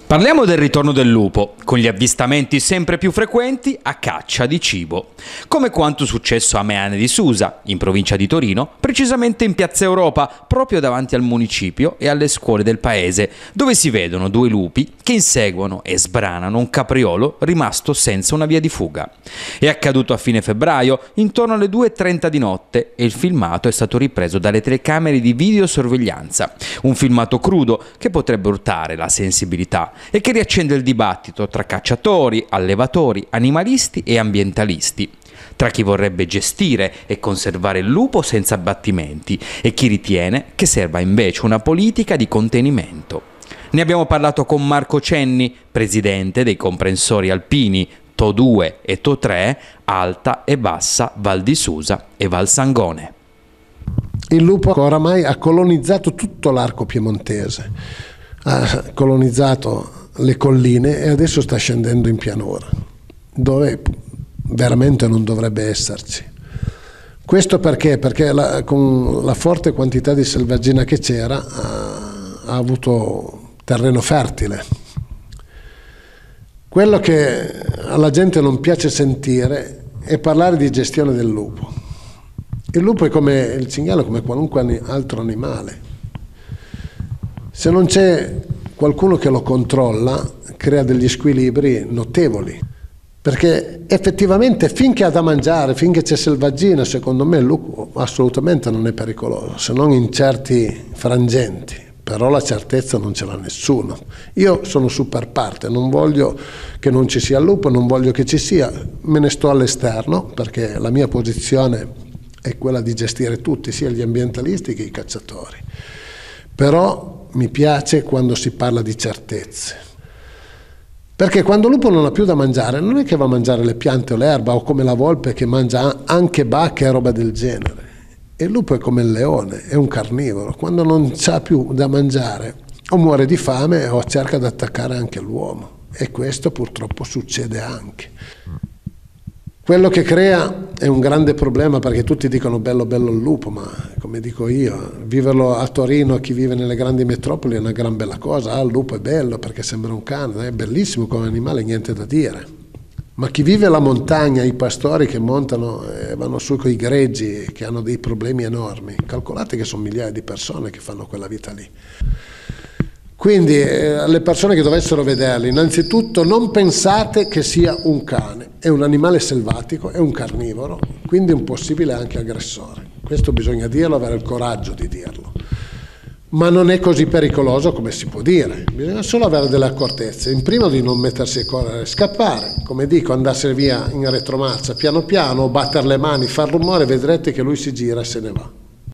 Parliamo del ritorno del lupo, con gli avvistamenti sempre più frequenti a caccia di cibo, come quanto successo a Meane di Susa, in provincia di Torino, precisamente in Piazza Europa, proprio davanti al municipio e alle scuole del paese, dove si vedono due lupi che inseguono e sbranano un capriolo rimasto senza una via di fuga. È accaduto a fine febbraio, intorno alle 2:30 di notte, e il filmato è stato ripreso dalle telecamere di videosorveglianza, un filmato crudo che potrebbe urtare la sensibilità e che riaccende il dibattito tra cacciatori, allevatori, animalisti e ambientalisti, tra chi vorrebbe gestire e conservare il lupo senza abbattimenti e chi ritiene che serva invece una politica di contenimento. Ne abbiamo parlato con Marco Cenni, presidente dei comprensori alpini TO2 e TO3, Alta e Bassa Val di Susa e Val Sangone. Il lupo oramai ha colonizzato tutto l'arco piemontese, ha colonizzato le colline e adesso sta scendendo in pianura, dove veramente non dovrebbe esserci. Questo perché? Perché con la forte quantità di selvaggina che c'era ha avuto terreno fertile. Quello che alla gente non piace sentire è parlare di gestione del lupo. Il lupo è come il cinghiale, come qualunque altro animale. Se non c'è qualcuno che lo controlla, crea degli squilibri notevoli. Perché effettivamente finché ha da mangiare, finché c'è selvaggina, secondo me il lupo assolutamente non è pericoloso, se non in certi frangenti. Però la certezza non ce l'ha nessuno. Io sono super parte, non voglio che non ci sia il lupo, non voglio che ci sia, me ne sto all'esterno perché la mia posizione è quella di gestire tutti, sia gli ambientalisti che i cacciatori. Però mi piace quando si parla di certezze. Perché quando il lupo non ha più da mangiare, non è che va a mangiare le piante o l'erba o come la volpe che mangia anche bacche e roba del genere. Il lupo è come il leone, è un carnivoro. Quando non c'ha più da mangiare o muore di fame o cerca di attaccare anche l'uomo. E questo purtroppo succede anche. Quello che crea è un grande problema perché tutti dicono bello bello il lupo, ma come dico io, viverlo a Torino, chi vive nelle grandi metropoli è una gran bella cosa. Ah, il lupo è bello perché sembra un cane, è bellissimo come animale, niente da dire. Ma chi vive alla montagna, i pastori che montano e vanno su con i greggi, che hanno dei problemi enormi, calcolate che sono migliaia di persone che fanno quella vita lì. Quindi alle persone che dovessero vederli, innanzitutto non pensate che sia un cane, è un animale selvatico, è un carnivoro, quindi un possibile anche aggressore. Questo bisogna dirlo, avere il coraggio di dirlo. Ma non è così pericoloso come si può dire, bisogna solo avere delle accortezze. In primo di non mettersi a correre, scappare, come dico, andarsene via in retromarcia, piano piano, battere le mani, far rumore, vedrete che lui si gira e se ne va.